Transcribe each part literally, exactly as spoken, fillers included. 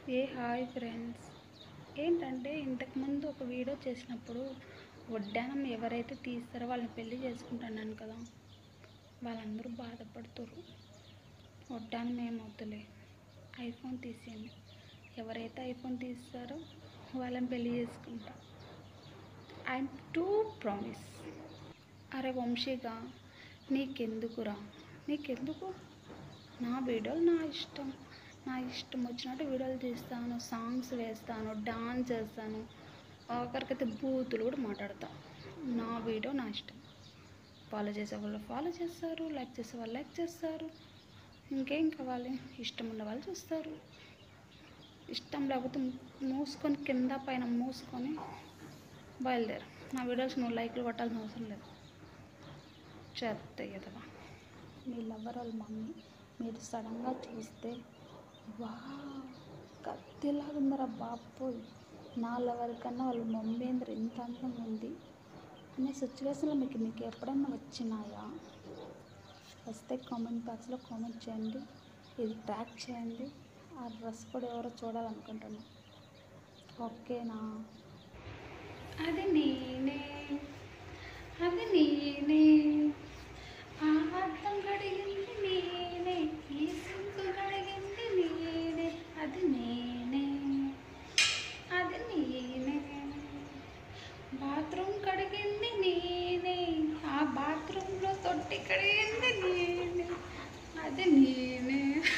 ఏ hi friends. ఏంటంటే ఇంతకుముందు ఒక వీడియో చేసినప్పుడు వడ్డానం ఎవరైతే తీస్తారో వాళ్ళని పెళ్లి చేసుకుంటున్నాను కదా, వాళ్ళందరూ బాధపడుతురు. వడ్డానం ఏమవుతులే, ఐఫోన్ తీసేయండి, ఎవరైతే ఐఫోన్ తీస్తారో వాళ్ళని పెళ్లి చేసుకుంటా. I'm too promise. అరే వంశీగా, నీకెందుకురా నీకెందుకు నా వీడియోలు నా ఇష్టం నా ఇష్టం వచ్చినట్టు వీడియోలు తీస్తాను, సాంగ్స్ వేస్తాను, డాన్స్ చేస్తాను, ఒకరికైతే బూతులు కూడా మాట్లాడతాను. నా వీడియో నా ఇష్టం. ఫాలో చేసే వాళ్ళు ఫాలో చేస్తారు, లైక్ చేసే వాళ్ళు లైక్ చేస్తారు. ఇంకేం కావాలి? ఇష్టం ఉన్న వాళ్ళు చూస్తారు. ఇష్టం లేకపోతే మూసుకొని కింద పైన మూసుకొని బయలుదేరు. నా వీడియోస్ నువ్వు లైక్లు కొట్టాల్సిన అవసరం లేదు. చెత్త ఎదవా. మీ లవర్ వాళ్ళ మమ్మీ మీరు సడన్గా చూస్తే వా కత్తిలాగా ఉందరా బాపోయ్, నా లవర్ కన్నా వాళ్ళ మమ్మీ అందరు ఇంత అందంగా ఉంది అనే సిచ్యువేషన్లో మీకు మీకు ఎప్పుడైనా వచ్చినాయా? వస్తే కామెంట్ బాక్స్లో కామెంట్ చేయండి, ఇది ట్యాగ్ చేయండి. ఆ డ్రెస్ కూడా ఎవరో చూడాలనుకుంటున్నా. ఓకేనా? అది నేనే అది నేనే ఆ అర్థం కడిగింది నేనే, ఈ సింకు కడిగింది నేనే, అది నేనే అది నేనే బాత్రూమ్ కడిగింది నేనే, ఆ బాత్రూంలో తొట్టి కడిగింది నేనే, అది నేనే.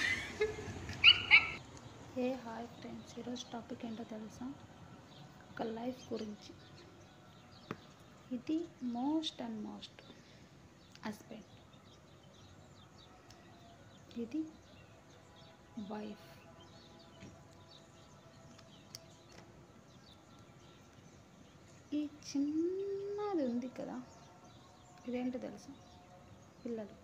ఏ హాయ్ ఫ్రెండ్స్, ఈరోజు టాపిక్ ఏంటో తెలుసా? ఒక లైఫ్ గురించి. ఇది మోస్ట్ అండ్ మోస్ట్ హస్బెండ్, ఇది వైఫ్. ఈ చిన్నది ఉంది కదా, ఇదేంటో తెలుసా? పిల్లలు.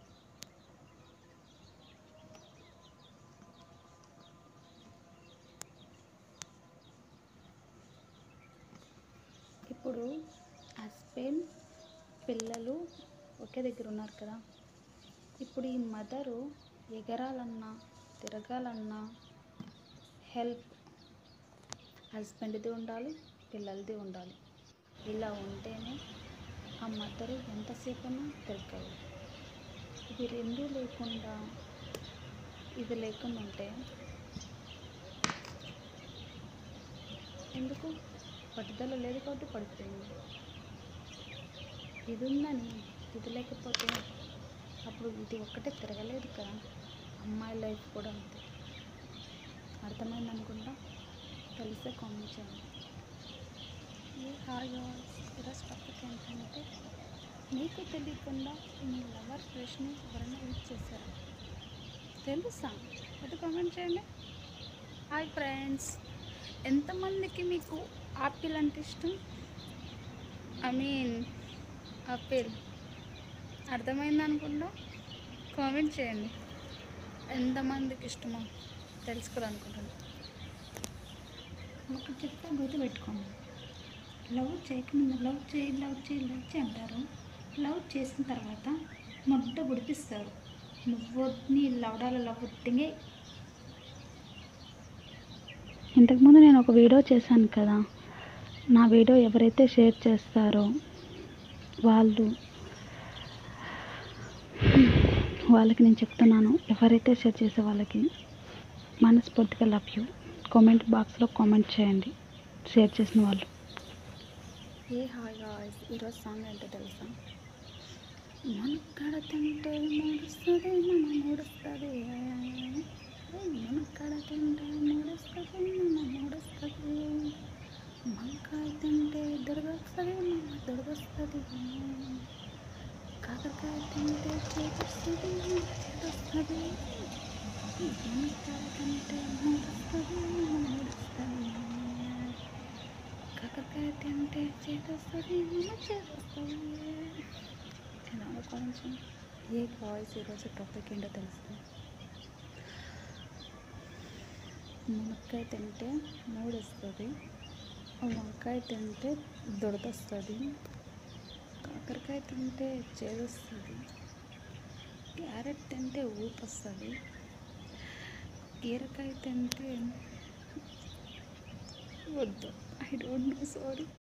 ఇప్పుడు హస్బెండ్ పిల్లలు ఒకే దగ్గర ఉన్నారు కదా. ఇప్పుడు ఈ మదరు ఎగరాలన్నా తిరగాలన్నా హెల్ప్ హస్బెండ్ది ఉండాలి, పిల్లలది ఉండాలి. ఇలా ఉంటేనే ఆ మదరు ఎంతసేపైనా తిరగలదు. ఇవి రెండూ లేకుండా ఇది లేకుండా ఉంటే ఎందుకు? పట్టుదల లేదు కాబట్టి పడిపోయింది. ఇది ఉందని ఇది లేకపోతే అప్పుడు ఇది ఒక్కటే తిరగలేదు కదా. అమ్మాయి లైఫ్ కూడా అంతే. అర్థమైంది అనుకుంటా. తెలిసే కామెంట్ చేయండి. ఏ హాయ్ ఈరోజు టాపిక్ ఏంటంటే, మీకు తెలియకుండా మీ లవర్ ఫ్రెష్ని ఎవరైనా యూజ్ చేశారా? తెలుసా? అది కామెంట్ చేయండి. హాయ్ ఫ్రెండ్స్, ఎంతమందికి మీకు ఆపిల్ అంటే ఇష్టం? I mean apple. అర్థమైంది అనుకుంటా. కామెంట్ చేయండి ఎంతమందికి ఇష్టమో తెలుసుకోవాలనుకుంటున్నాను. ఒక చెత్త గుర్తు పెట్టుకోండి. లవ్ చేయకముందు లవ్ చేయి లవ్ చేయి లవ్ చేయి అంటారు. లవ్ చేసిన తర్వాత మొట్ట గుడిపిస్తారు. నువ్వు నీ లవడాల లవ్ తింగే. ఇంతకుముందు నేను ఒక వీడియో చేశాను కదా, నా వీడియో ఎవరైతే షేర్ చేస్తారో వాళ్ళు వాళ్ళకి నేను చెప్తున్నాను, ఎవరైతే షేర్ చేసే వాళ్ళకి మనస్ఫూర్తిగా లవ్ యూ. కామెంట్ బాక్స్లో కామెంట్ చేయండి షేర్ చేసిన వాళ్ళు. ఏ హాయ్ గాయ్స్, ఈరోజు సాంగ్ ఏంటో తెలుసా? మనక్కడ తింటే మూడుస్తుంది మన మూడుస్తుంది, మనక్కడ తింటే మూడుస్తుంది మన మూడుస్తుంది, వంకాయ తింటే దొరకొస్తుంది మన దొరకొస్తుంది, కాకరకాయ తింటే చేతొస్తుంది చేతొస్తుంది, వంకాయ తింటే మూడుస్తుంది మన మూడుస్తుంది, కాకరకాయ తింటే చేతొస్తుంది మన చేతొస్తుంది. ఎలా కొంచెం. ఏ వాయిస్ ఈరోజు టాపిక్ ఏంటో తెలుసు? మునక్కాయ తింటే మూడు వస్తుంది, వంకాయ తింటే దొడదొస్తుంది, కాకరకాయ తింటే చేదొస్తుంది, క్యారెట్ తింటే ఊపు వస్తుంది, కీరకాయ తింటే వద్దు, ఐ డోంట్ నో, సారీ.